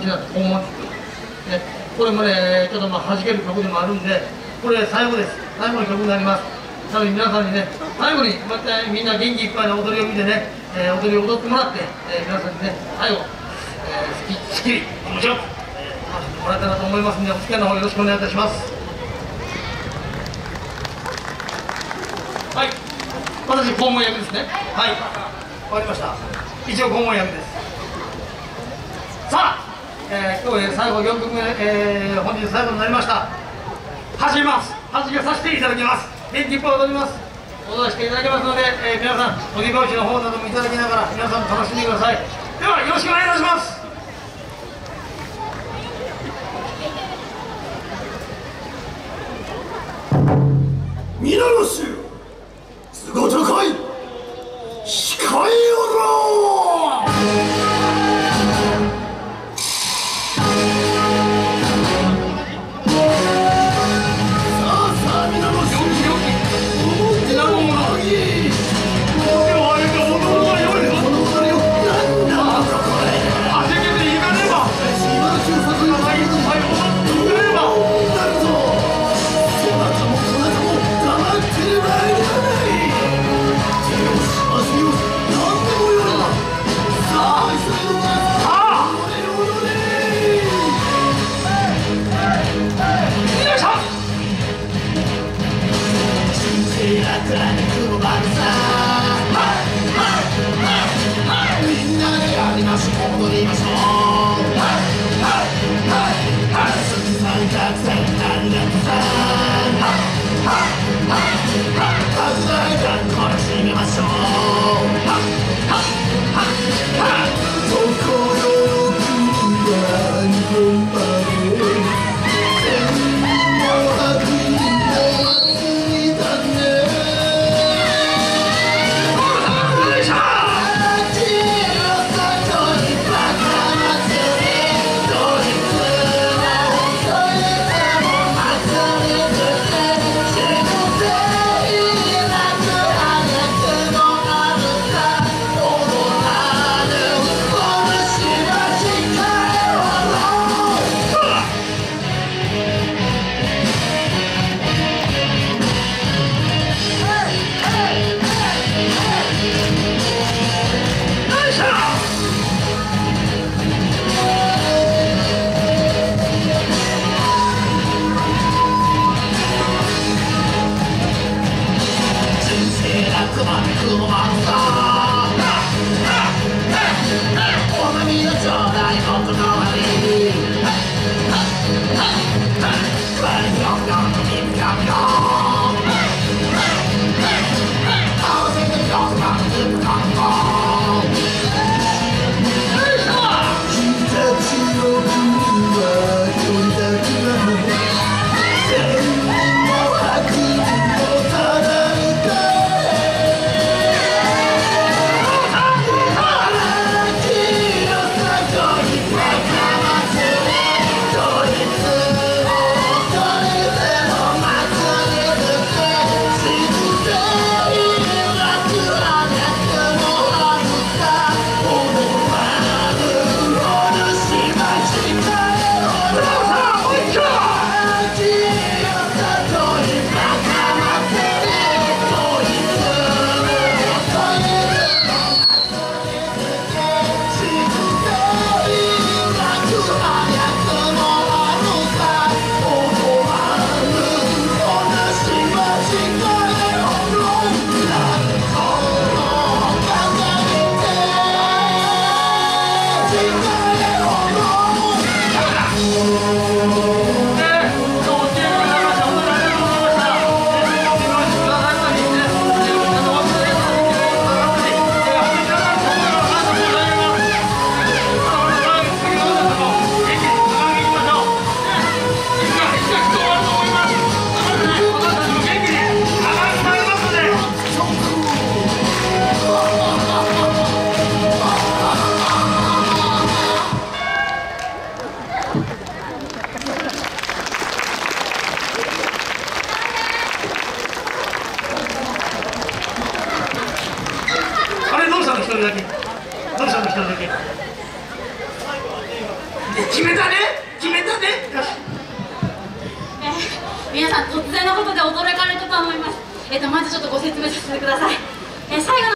きなオーマティック、ね、これもねちょっと弾ける曲でもあるんで、これ最後です。最後の曲になります。なので皆さんにね、最後にまたみんな元気いっぱいの踊りを見てね、踊りを踊ってもらって、皆さんにね最後、すっきり気持ちよく、楽しんでもらえたらと思いますので、お付き合いの方よろしくお願いいたします。はい、私肛門役ですね。はい、終わりました。一応肛門役です。さあ、今日最後4曲目、本日最後になりました。始めます。始めさせていただきます。元気いっぱい踊ります。踊らせていただきますので、皆さん鬼拍子の方などもいただきながら皆さん楽しんでください。ではよろしくお願いいたします。 皆の衆、都合高い控えよろ。さあ皆の衆、表のものではあれが踊るがよい。この踊りをなんだこれ。あせけていかねば。今の中作がないとさえ踊ってくれればなるぞ。そなたもこなたも黙ってれば決めたね、決めたね。よし。 皆さん突然のことで驚かれたと思います。まずちょっとご説明させてください。最後の